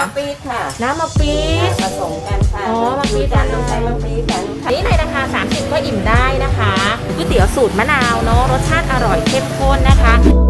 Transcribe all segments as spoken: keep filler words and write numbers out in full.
มะปี๊ดค่ะน้ำมะปี๊ดผสมกันค่ะอ๋อมะปี๊ดกันต้องใช้มะปี๊ดกันนี่ในราคาสามสิบก็อิ่มได้นะคะก๋วยเตี๋ยวสูตรมะนาวเนาะรสชาติอร่อยเข้มข้นนะคะ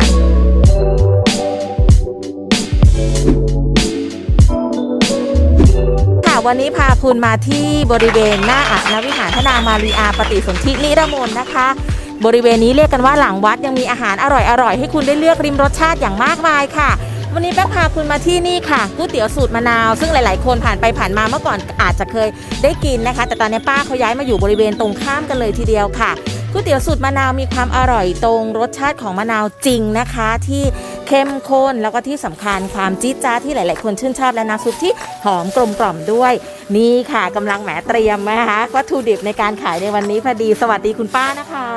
วันนี้พาคุณมาที่บริเวณหน้าอัศนวิหารพระนางมารีอาปฏิสนธินิรมนนะคะบริเวณนี้เรียกกันว่าหลังวัดยังมีอาหารอร่อยๆให้คุณได้เลือกริมรสชาติอย่างมากมายค่ะวันนี้แป๊กพาคุณมาที่นี่ค่ะก๋วยเตี๋ยวสูตรมะนาวซึ่งหลายๆคนผ่านไปผ่านมาเมื่อก่อนอาจจะเคยได้กินนะคะแต่ตอนนี้ป้าเขาย้ายมาอยู่บริเวณตรงข้ามกันเลยทีเดียวค่ะก๋วยเตี๋ยวสูตรมะนาวมีความอร่อยตรงรสชาติของมะนาวจริงนะคะที่เข้มข้นแล้วก็ที่สำคัญความจี๊ดจ๊าดที่หลายๆคนชื่นชอบและน้ำซุปที่หอมกลมกล่อมด้วยนี่ค่ะกำลังแหมเตรียมนะคะวัตถุดิบในการขายในวันนี้พอดีสวัสดีคุณป้านะคะ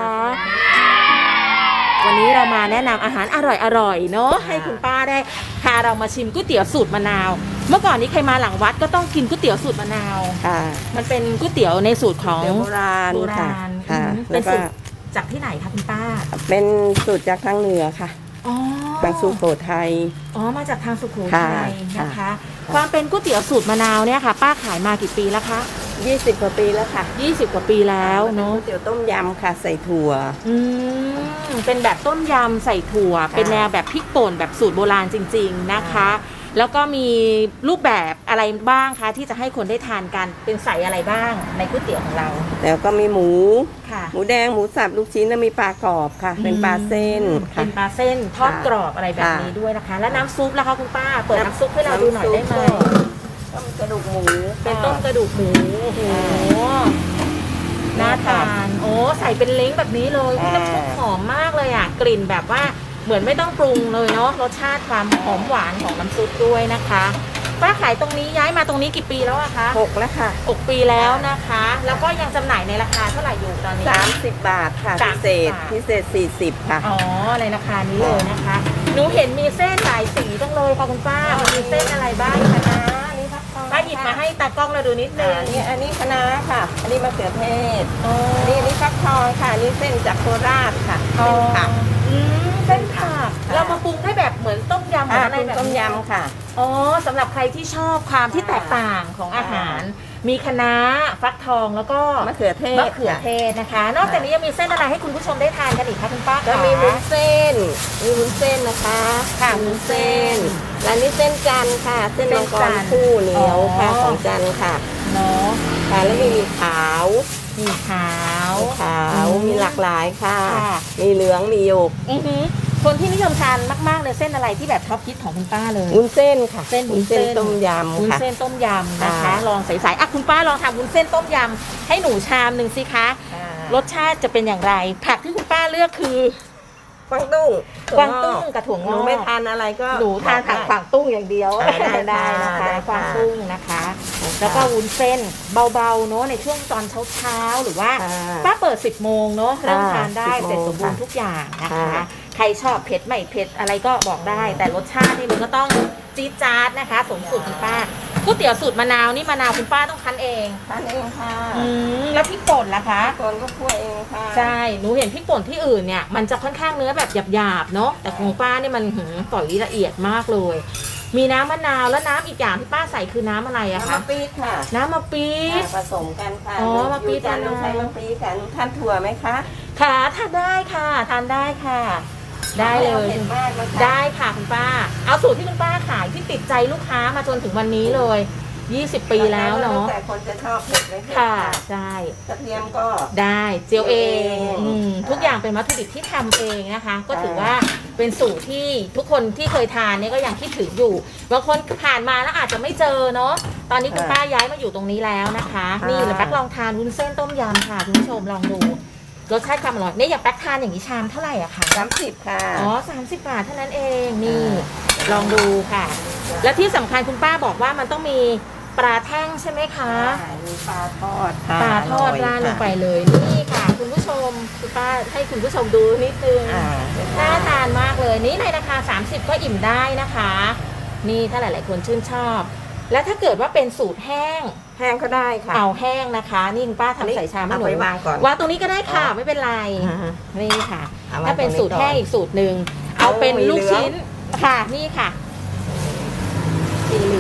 วันนี้เรามาแนะนำอาหารอร่อยๆเนาะให้คุณป้าได้พาเรามาชิมก๋วยเตี๋ยวสูตรมะนาวเมื่อก่อนนี้ใครมาหลังวัดก็ต้องกินก๋วยเตี๋ยวสูตรมะนาวค่ะมันเป็นก๋วยเตี๋ยวในสูตรของโบราณโบราณเป็นสูตรจากที่ไหนคะคุณป้าเป็นสูตรจากทางเหนือค่ะบางสุโขทัยอ๋อมาจากทางสุโขทัยนะคะความเป็นก๋วยเตี๋ยวสูตรมะนาวเนี่ยค่ะป้าขายมากี่ปีแล้วคะยี่สิบกว่าปีแล้วค่ะยี่สิบกว่าปีแล้วเนาะก๋วยเตี๋ยวต้มยำค่ะใส่ถั่วอืมเป็นแบบต้มยำใส่ถั่วเป็นแนวแบบพริกป่นแบบสูตรโบราณจริงๆนะคะแล้วก็มีรูปแบบอะไรบ้างคะที่จะให้คนได้ทานกันเป็นใส่อะไรบ้างในก๋วยเตี๋ยวของเราแล้วก็มีหมูหมูแดงหมูสับลูกชิ้นแล้วมีปลากรอบค่ะเป็นปลาเส้นเป็นปลาเส้นทอดกรอบอะไรแบบนี้ด้วยนะคะแล้วน้ำซุปล่ะคะคุณป้าเปิดน้ำซุปให้เราดูหน่อยได้ไหมต้มกระดูกหมูเป็นต้มกระดูกหมูโอ้โหน่าทานโอ้ใส่เป็นเล้งแบบนี้เลยน้ำซุปหอมมากเลยอ่ะกลิ่นแบบว่าเหมือนไม่ต้องปรุงเลยเนาะรสชาติความหอมหวานของน้ำซุปด้วยนะคะป้าขายตรงนี้ย้ายมาตรงนี้กี่ปีแล้วอะคะหกแล้วค่ะหกปีแล้วนะคะแล้วก็ยังจำหน่ายในราคาเท่าไหร่อยู่ตอนนี้สามสิบบาทค่ะพิเศษพิเศษสี่สิบค่ะอ๋อในราคานี้เลยนะคะหนูเห็นมีเส้นหลายสีจังเลยค่ะคุณป้ามีเส้นอะไรบ้างคะนะป้าหยิบมาให้ตากล้องเราดูนิดนึงอันนี้อันนี้คะน้าค่ะอันนี้มะเขือเทศอันนี้อันนี้ฟักทองค่ะนี่เส้นจากโคราชค่ะเส้นผักเส้นผักเรามาปรุงได้แบบเหมือนต้มยำเหมือนอะไรแบบต้มยำค่ะอ๋อสำหรับใครที่ชอบความที่แตกต่างของอาหารมีคะน้าฟักทองแล้วก็มะเขือเทศมะเขือเทศนะคะนอกจากนี้ยังมีเส้นอะไรให้คุณผู้ชมได้ทานกันอีกคะคุณป้าก็มีวุ้นเส้นมีวุ้นเส้นนะคะค่ะวุ้นเส้นและนี่เส้นจันทร์ค่ะเส้นมังกรคู่เหนียวค่ะของจันทร์ค่ะเนาะค่ะแล้วมีมีขาวมีขาวขาวมีหลากหลายค่ะมีเหลืองมีหยกคนที่นิยมทานมากๆเลยเส้นอะไรที่แบบท็อปฮิตของคุณป้าเลยวุ้นเส้นค่ะเส้นวุ้นเส้นต้มยำวุ้นเส้นต้มยำนะคะลองใส่ๆอ่ะคุณป้าลองทำวุ้นเส้นต้มยำให้หนูชามหนึ่งสิคะรสชาติจะเป็นอย่างไรผักที่คุณป้าเลือกคือกวางตุ้งกวางตุ้งกับถั่วงอกหนูไม่ทานอะไรก็หนูทานผักกวางตุ้งอย่างเดียวได้ได้นะคะกวางตุ้งนะคะแล้วก็วุ้นเส้นเบาๆเนาะในช่วงตอนเช้าๆหรือว่าป้าเปิดสิบโมงเนาะเริ่มทานได้เสร็จสมบูรณ์ทุกอย่างนะคะใครชอบเผ็ดไม่เผ็ดอะไรก็บอกได้แต่รสชาตินี่มันก็ต้องจี๊ดจ๊าดนะคะสมสูตรคุณป้าก๋วยเตี๋ยวสูตรมะนาวนี่มะนาวคุณป้าต้องคั้นเองคั้นเองค่ะอืมแล้วพริกป่นล่ะคะพริกป่นก็คั่วเองค่ะใช่หนูเห็นพริกป่นที่อื่นเนี่ยมันจะค่อนข้างเนื้อแบบหยาบๆเนาะแต่ของป้านี่มันหืมปล่อยละเอียดมากเลยมีน้ำมะนาวแล้วน้ำอีกอย่างที่ป้าใส่คือน้ำอะไรอะคะน้ำมะปี๊ดค่ะน้ำมะปี๊ดผสมกันค่ะอ๋อมะปี๊ดต้องใช้มะปี๊ดกันทานถั่วไหมคะค่ะทานได้ค่ะทานได้ค่ะได้เลยได้ค่ะคุณป้าเอาสูตรที่คุณป้าขายที่ติดใจลูกค้ามาจนถึงวันนี้เลยยี่สิบปีแล้วเนาะแต่คนจะชอบเผ็ดเลยค่ะใช่กระเทียมก็ได้เจียวเองทุกอย่างเป็นวัตถุดิบที่ทำเองนะคะก็ถือว่าเป็นสูตรที่ทุกคนที่เคยทานเนี่ยก็ยังคิดถึงอยู่บางคนผ่านมาแล้วอาจจะไม่เจอเนาะตอนนี้คุณป้าย้ายมาอยู่ตรงนี้แล้วนะคะนี่เราแป๊กลองทานวุ้นเส้นต้มยำค่ะคุณผู้ชมลองดูรสชาติความอร่อยเนี่ยอย่างแป๊กทานอย่างนี้ชามเท่าไหร่อะคะสามสิบค่ะอ๋อสามสิบบาทเท่านั้นเองนี่ลองดูค่ะและที่สำคัญคุณป้าบอกว่ามันต้องมีปลาแท่งใช่ไหมคะมีปลาทอดปลาทอดราดลงไปเลยนี่ค่ะคุณผู้ชมคุณป้าให้คุณผู้ชมดูนิดนึงน่าทานมากเลยนี่ในราคาสามสิบก็อิ่มได้นะคะนี่ถ้าหลายๆคนชื่นชอบและถ้าเกิดว่าเป็นสูตรแห้งแห้งก็ได้ค่ะเอาแห้งนะคะนี่คุณป้าทำใส่ชามให้หนูวางก่อนวางตรงนี้ก็ได้ค่ะไม่เป็นไรนี่ค่ะถ้าเป็นสูตรแห้งอีกสูตรหนึ่งเอาเป็นลูกชิ้นค่ะนี่ค่ะสีเหลือง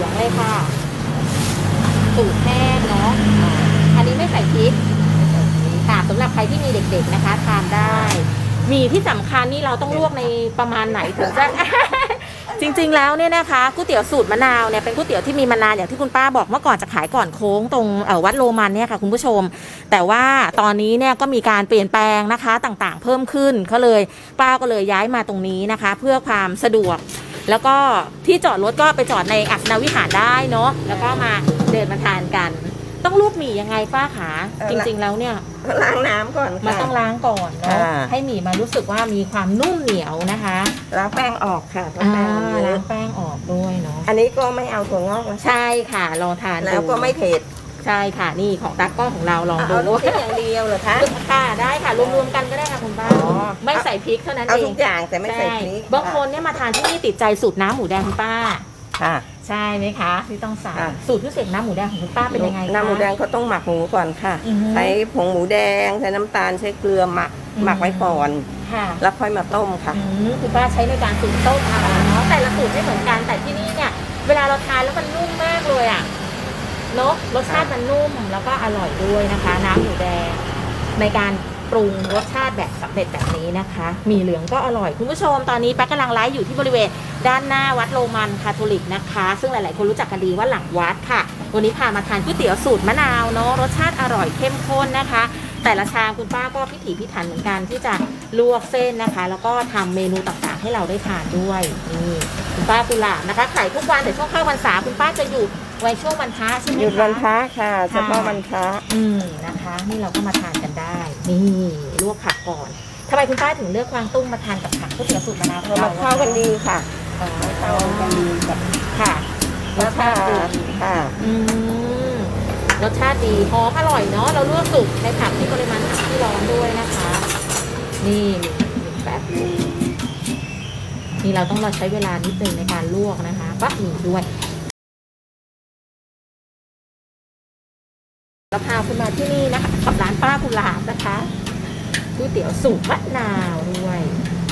องเลยค่ะสูตรแห้งเนาะอันนี้ไม่ใส่พริกค่ะสำหรับใครที่มีเด็กๆนะคะทานได้มีที่สำคัญนี่เราต้องลวกในประมาณไหนถึงจะ จริงๆแล้วเนี่ยนะคะก๋วยเตี๋ยวสูตรมะนาวเนี่ยเป็นก๋วยเตี๋ยวที่มีมานานอย่างที่คุณป้าบอกเมื่อก่อนจะขายก่อนโค้งตรงวัดโรมันเนี่ยค่ะคุณผู้ชมแต่ว่าตอนนี้เนี่ยก็มีการเปลี่ยนแปลงนะคะต่างๆเพิ่มขึ้นก็เลยป้าก็เลยย้ายมาตรงนี้นะคะเพื่อความสะดวกแล้วก็ที่จอดรถก็ไปจอดในอัศนวิหารได้เนาะแล้วก็มาเดินมาทานกันต้องลวกหมี่ยังไงป้าขาจริงๆแล้วเนี่ยล้างน้ำก่อนมันต้องล้างก่อนเนาะให้หมี่มันรู้สึกว่ามีความนุ่มเหนียวนะคะล้างแป้งออกค่ะล้างแป้งออกด้วยเนาะอันนี้ก็ไม่เอาถั่วงอกนะใช่ค่ะลองทานแล้วก็ไม่เผ็ดใช่ค่ะนี่ของตากล้องของเราลองดูว่าอย่างเดียวเหรอคะค่ะได้ค่ะรวมๆกันก็ได้ค่ะคุณป้าไม่ใส่พริกเท่านั้นเองเอาทุกอย่างแต่ไม่ใส่พริกบางคนเนี่ยมาทานที่นี่ติดใจสูตรน้ำหมูแดงคุณป้าค่ะใช่ไหมคะที่ต้องสั่งสูตรพิเศษน้ำหมูแดงของคุณป้าเป็นยังไงคะน้ำหมูแดงเขาต้องหมักหมูก่อนค่ะใช้ผงหมูแดงใช้น้ำตาลใช้เกลือหมักหมักไว้ก่อนแล้วค่อยมาต้มค่ะคุณป้าใช้ในการสูตรต้มเอาเนาะแต่ละสูตรไม่เหมือนกันแต่ที่นี่เนี่ยเวลาเราทานแล้วมันนุ่มมากเลยอ่ะเนาะรสชาติมันนุ่มแล้วก็อร่อยด้วยนะคะน้ำหมูแดงในการปรุงรสชาติแบบสำเร็จแบบนี้นะคะมีเหลืองก็อร่อยคุณผู้ชมตอนนี้ป้ากำลังไลฟ์อยู่ที่บริเวณด้านหน้าวัดโรมันคาทอลิกนะคะซึ่งหลายๆคนรู้จักกันดีว่าหลังวัดค่ะวันนี้พามาทานก๋วยเตี๋ยวสูตรมะนาวเนาะรสชาติอร่อยเข้มข้นนะคะแต่ละชามคุณป้าก็พิถีพิถันเหมือนกันที่จะลวกเส้นนะคะแล้วก็ทำเมนูต่างๆให้เราได้ทานด้วยนี่คุณป้ากุหลาบนะคะขายทุกวันแต่ช่วงเข้าพรรษาคุณป้าจะหยุดไว้ช่วงวันพระใช่ไหมคะหยุดวันพระค่ะเฉพาะวันพระอืมนะคะนี่เราก็มาทานกันได้นี่ลวกผักก่อนทำไมคุณป้าถึงเลือกกวางตุ้งมาทานกับผักก๋วยเตี๋ยวสูตรมะนาวเราเข้ากันดีค่ะเข้ากันดีกับค่ะรสชาติดีค่ะอืมรสชาติดีหอมอร่อยเนาะเราลวกสุกในผักที่ปริมาณผักที่ร้อนด้วยนะคะนี่แบบนี่เราต้องเราใช้เวลานิดนึงในการลวกนะคะบะหมี่ด้วยเราพาคุณมาที่นี่นะคะกับร้านป้ากุหลาบนะคะก๋วยเตี๋ยวสูตรมะนาวด้วย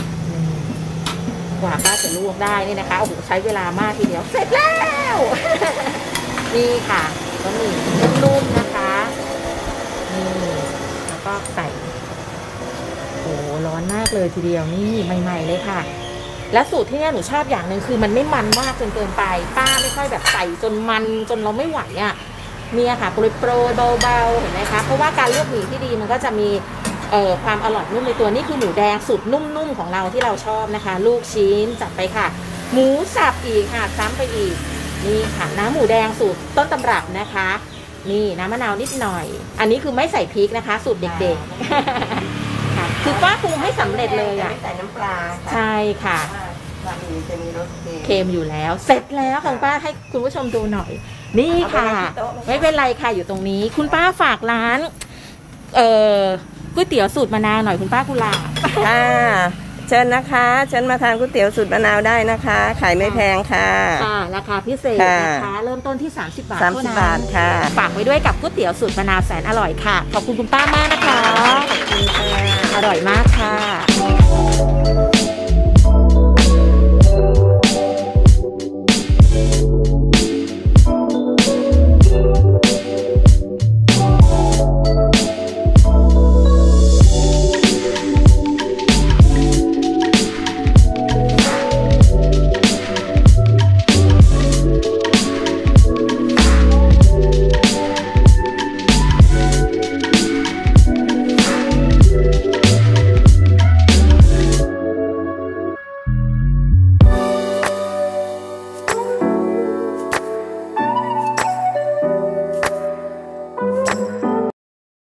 กว่าป้าจะลวกได้นี่นะคะโอ้โหใช้เวลามากทีเดียวเสร็จแล้วนี่ค่ะก็มีนุ่มๆนะคะนี่แล้วก็ใส่โอ้ร้อนมากเลยทีเดียวนี่ใหม่ๆเลยค่ะและสูตรที่นี่หนูชอบอย่างหนึ่งคือมันไม่มันมากจนเกินไปป้าไม่ค่อยแบบใส่จนมันจนเราไม่ไหวอ่ะเนี่ยค่ะโปรยโปรยเบาๆเห็นไหมคะเพราะว่าการลวกหมี่ที่ดีมันก็จะมีเอ่อความอร่อยนุ่มในตัวนี่คือหมูแดงสูตรนุ่มๆของเราที่เราชอบนะคะลูกชิ้นจัดไปค่ะหมูสับอีกค่ะซ้ำไปอีกนี่ค่ะน้ำหมูแดงสูตรต้นตำรับนะคะนี่น้ำมะนาวนิดหน่อยอันนี้คือไม่ใส่พริกนะคะสูตรเด็กๆค่ะคือป้าปรุงให้สำเร็จเลยอ่ะไม่ใส่น้ำปลาใช่ค่ะจะมีรสเค็มอยู่แล้วเสร็จแล้วของป้าให้คุณผู้ชมดูหน่อยนี่ค่ะไม่เป็นไรค่ะอยู่ตรงนี้คุณป้าฝากร้านเอ่อก๋วยเตี๋ยวสูตรมะนาวหน่อยคุณป้ากุหลาบค่ะเชิญนะคะเชิญมาทานก๋วยเตี๋ยวสูตรมะนาวได้นะคะขายไม่แพงค่ะค่ะราคาพิเศษนะคะเริ่มต้นที่สามสิบบาทสามสิบบาทค่ะฝากไว้ด้วยกับก๋วยเตี๋ยวสูตรมะนาวแสนอร่อยค่ะขอบคุณคุณป้ามากนะคะอร่อยมากค่ะ